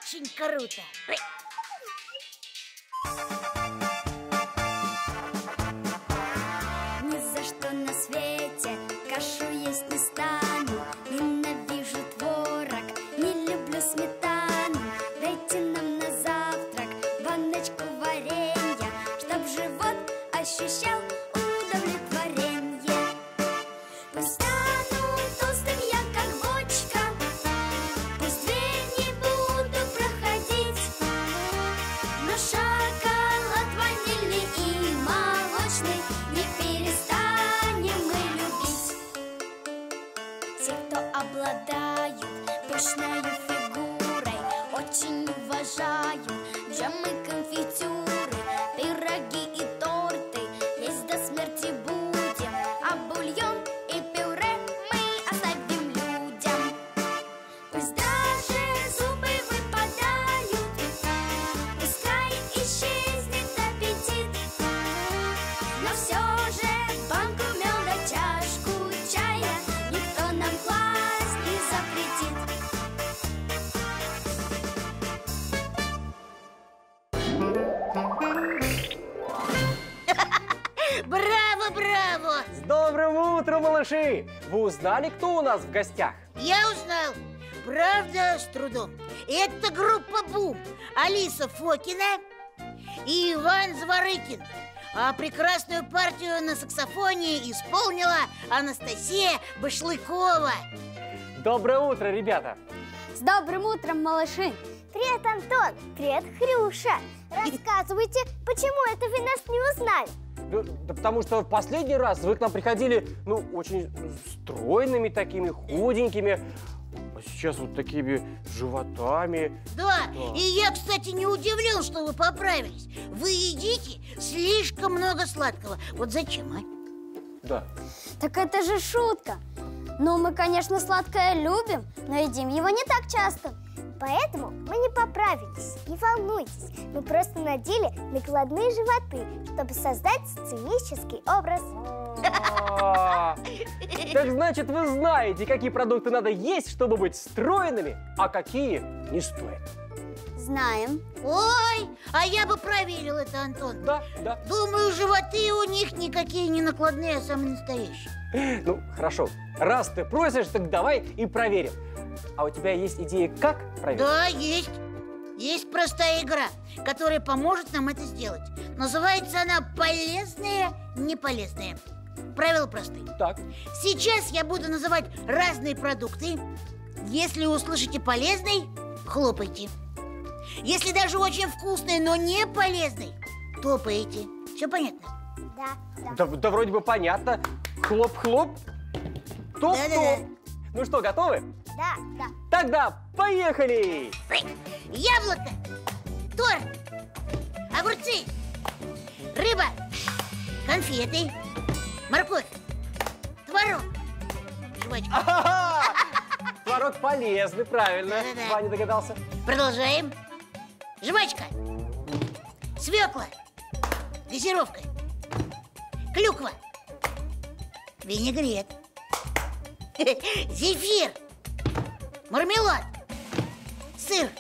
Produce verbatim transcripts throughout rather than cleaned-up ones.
очень круто. Ни за что на свете кашу есть не стану. Ненавижу творог, не люблю сметану. Дайте нам на завтрак баночку варенья, чтоб живот ощущал удовлетворение. Пусть стану толстым я, как бочка, пусть двери буду проходить, но шоколад ванильный и молочный не перестанем мы любить. Те, кто обладают пышной фигурой, очень уважаю джемы, конфитюры, пироги и торты. Есть до смерти будем, а бульон и пюре мы оставим людям. Пусть даже зубы выпадают, пускай исчезнет аппетит, но все же банку меда, чашку чая никто нам класть не запретит. Браво, браво! С добрым утром, малыши! Вы узнали, кто у нас в гостях? Я узнал. Правда, с трудом. Это группа «Бум». Алиса Фокина и Иван Зворыкин. А прекрасную партию на саксофоне исполнила Анастасия Башлыкова. Доброе утро, ребята! С добрым утром, малыши! Привет, Антон! Привет, Хрюша! Рассказывайте, почему это вы нас не узнали? Да, да потому что в последний раз вы к нам приходили, ну, очень стройными такими, худенькими, а сейчас вот такими животами. Да, Да. и я, кстати, не удивлен, что вы поправились. Вы едите слишком много сладкого. Вот зачем, а? Да. Так это же шутка. Ну, мы, конечно, сладкое любим, но едим его не так часто. Поэтому мы не поправились. Не волнуйтесь, мы просто надели накладные животы, чтобы создать сценический образ. А, Так значит, вы знаете, какие продукты надо есть, чтобы быть стройными, а какие не стоит. Знаем. Ой, а я бы проверил это, Антон. Да, да. Думаю, животы у них никакие не накладные, а самые настоящие. Ну, хорошо. Раз ты просишь, так давай и проверим. А у тебя есть идея, как проверить? Да, есть. Есть простая игра, которая поможет нам это сделать. Называется она «Полезные, неполезные». Правила простые. Так. Сейчас я буду называть разные продукты. Если услышите «полезный», хлопайте. Если даже очень вкусный, но не полезный, топаете. Все понятно? Да, да. Да, да вроде бы понятно. Хлоп-хлоп. Топ-топ. Да-да-да. Ну что, готовы? Да, да. Тогда поехали! Яблоко, торт, огурцы, рыба, конфеты, морковь, творог, жвачка. А-ха-ха! Творог полезный, правильно. Да-да-да. Ваня догадался. Продолжаем. Жвачка, свекла, газировка, клюква, винегрет, зефир, мармелад, сыр.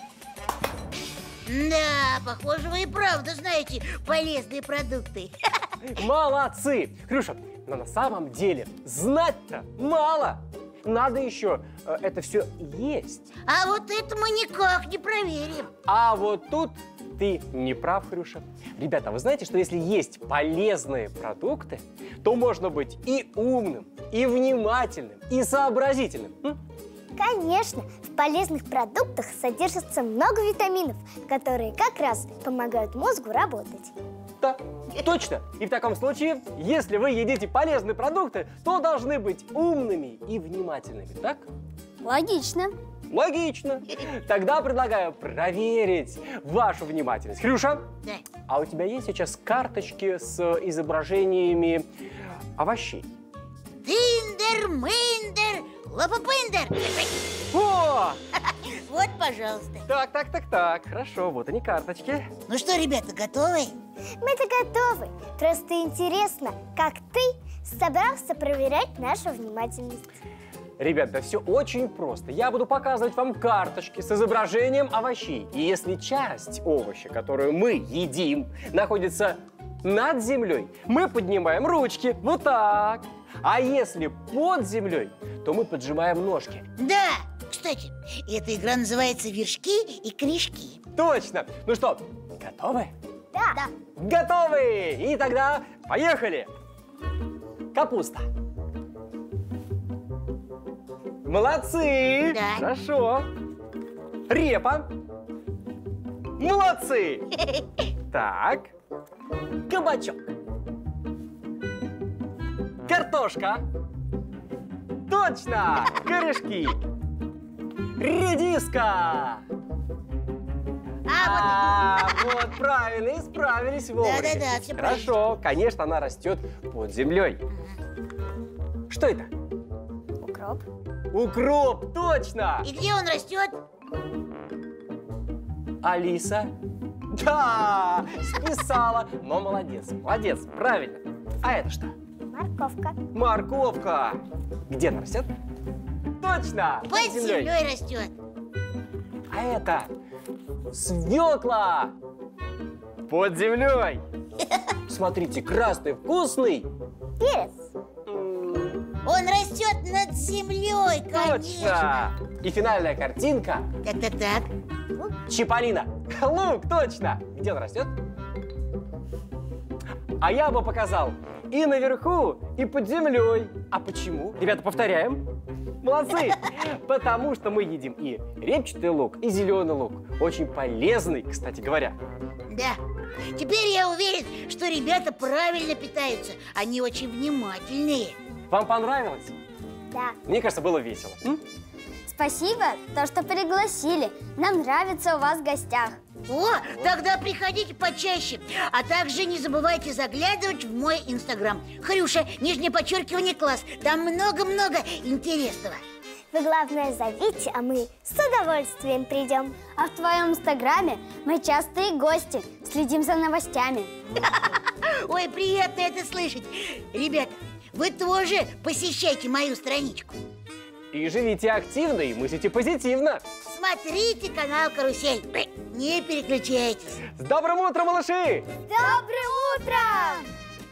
Да, похоже, вы и правда знаете полезные продукты. Молодцы! Хрюша, но на самом деле знать-то мало. Надо еще э, это все есть. А вот это мы никак не проверим. А вот тут ты не прав, Хрюша. Ребята, вы знаете, что если есть полезные продукты, то можно быть и умным, и внимательным, и сообразительным. М? Конечно, в полезных продуктах содержится много витаминов, которые как раз помогают мозгу работать. Да, точно. И в таком случае, если вы едите полезные продукты, то должны быть умными и внимательными, так? Логично. Логично. Тогда предлагаю проверить вашу внимательность. Хрюша, Да. а у тебя есть сейчас карточки с изображениями овощей? Тиндер, миндер, лапапиндер. О! Вот, пожалуйста. Так, так, так, так. Хорошо, вот они карточки. Ну что, ребята, готовы? Мы-то готовы. Просто интересно, как ты собрался проверять нашу внимательность. Ребят, да все очень просто. Я буду показывать вам карточки с изображением овощей. И если часть овоща, которую мы едим, находится над землей, мы поднимаем ручки вот так. А если под землей, то мы поджимаем ножки. Да, кстати, эта игра называется вершки и корешки. Точно! Ну что, готовы? Да. Да. Готовы! И тогда поехали! Капуста. Молодцы! Да. Хорошо. Репа. Молодцы! Так. Кабачок. Картошка. Точно! Корешки. Редиска. А, А, вот правильно, исправились вовремя. Да-да-да, все Хорошо, конечно, она растет под землей. Что это? Укроп. Укроп, точно! вот. И где он растет? Алиса? Да, списала, но молодец, молодец, правильно. А это что? Морковка. Морковка. Где она растет? Точно, Под землей растет. А это свекла. Под землей. Смотрите, красный, вкусный. Перец. М, Он растет над землей, конечно. Точно. И финальная картинка. Так-так-так. Чиполлино. Лук, точно. Где он растет? А я бы показал и наверху, и под землей. А почему? Ребята, повторяем. Молодцы! Потому что мы едим и репчатый лук, и зеленый лук. Очень полезный, кстати говоря. Да. Теперь я уверен, что ребята правильно питаются. Они очень внимательные. Вам понравилось? Да. Мне кажется, было весело. М? Спасибо, то, что пригласили. Нам нравится у вас в гостях. О, тогда приходите почаще. А также не забывайте заглядывать в мой инстаграм. Хрюша, нижнее подчеркивание, класс. Там много-много интересного. Вы, главное, зовите, а мы с удовольствием придем. А в твоем инстаграме мы частые гости, следим за новостями. Ой, приятно это слышать. Ребята, вы тоже посещайте мою страничку. И живите активно, и мыслите позитивно. Смотрите канал «Карусель». Не переключайтесь. С добрым утром, малыши! Доброе утро!